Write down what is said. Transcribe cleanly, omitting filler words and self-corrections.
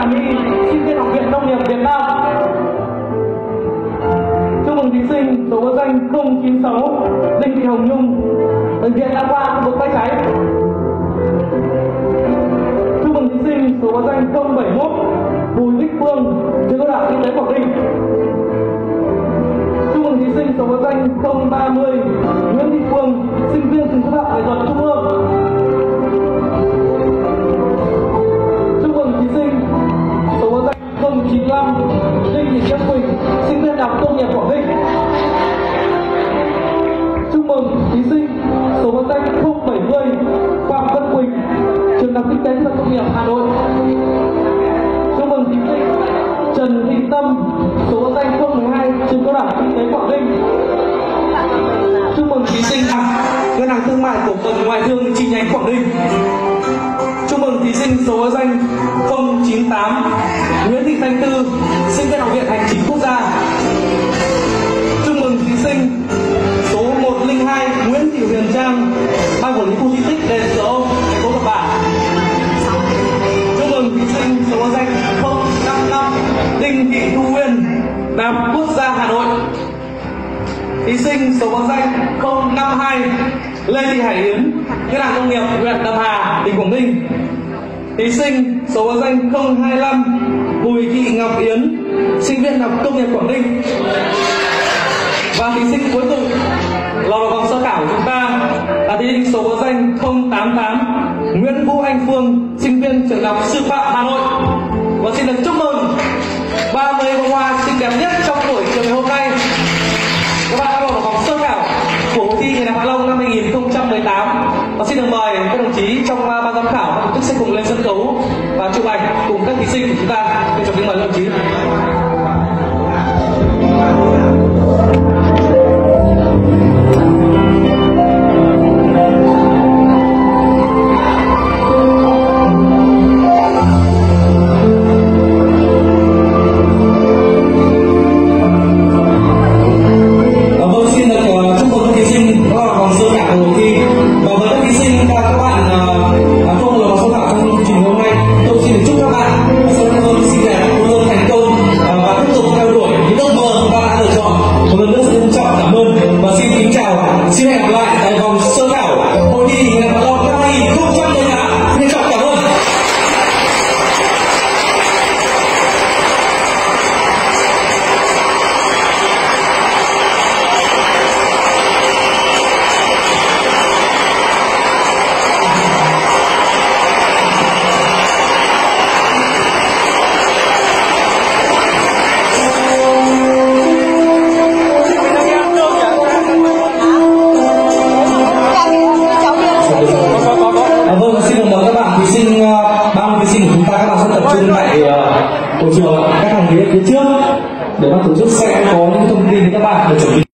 Hà Nhi, sinh viên Học viện Nông nghiệp Việt Nam. Chúc mừng thí sinh số báo danh 096 Đinh Thị Hồng Nhung, bệnh viện Đa khoa khu vực Bãi Cháy. Chúc mừng thí sinh số báo danh 071 Bùi Bích Phương, trường cao đẳng y tế Quảng Ninh. Chúc mừng thí sinh số báo danh 030 Nguyễn Thị Phương, sinh viên trường cao đẳng nghệ thuật Trung ương. Chúc mừng thí sinh số báo danh 095 Đinh Thị Trâm Quỳnh, sinh viên Đại học Công nghiệp Quảng Ninh. Chúc mừng thí sinh số báo danh 070 Phạm Văn Quỳnh, trường Đại học Kinh tế và Công nghiệp Hà Nội. Chúc mừng thí sinh Trần Thị Tâm, số báo danh 012 trường Cao đẳng Kinh tế Quảng Ninh. Chúc mừng thí sinh Ngân hàng Thương mại Cổ phần Ngoại thương chi nhánh Quảng Ninh. Chúc mừng thí sinh số báo danh 098 Nguyễn Thị Thanh Tư, sinh viên Học viện Hành chính Quốc gia. Chúc mừng thí sinh số 102 Nguyễn Thị Huyền Trang, ban quản lý khu di tích đền Cửa Ông, thành phố Cẩm Phả. Chúc mừng thí sinh số báo danh 055 Đinh Thị Thu Nguyên, Đại học Quốc gia Hà Nội. Thí sinh số báo danh 052 Lê Thị Hải Yến, Ngân hàng Nông nghiệp huyện Đầm Hà, tỉnh Quảng Ninh. Thí sinh số báo danh 025 Bùi Thị Ngọc Yến, sinh viên Đại học Công nghiệp Quảng Ninh. Và thí sinh cuối cùng lọt vào vòng sơ khảo của chúng ta là thí sinh số báo danh 088 Nguyễn Vũ Anh Phương, sinh viên trường Đại học Sư phạm Hà Nội. Và xin được chúc mừng 30 bông hoa xinh đẹp nhất trong buổi chiều ngày hôm nay. Các bạn đã lọt vào vòng sơ khảo của cuộc thi Ngày Hạ Long năm 2018. Và xin được mời các đồng chí trong ban giám khảo tổ chức sẽ cùng lên sân khấu và chụp ảnh cùng các thí sinh của chúng ta. Xin chào kính mời các đồng chí. Xin hẹn gặp lại tại vòng sơ khảo hội thi Ngày Hạ Long năm 2018. Xin chào, cảm ơn. Vâng, xin được mời các bạn thí sinh, 30 thí sinh của chúng ta, các bạn sẽ tập trung tại hội trường các hàng ghế phía trước để ban tổ chức sẽ có những thông tin để các bạn để chuẩn bị.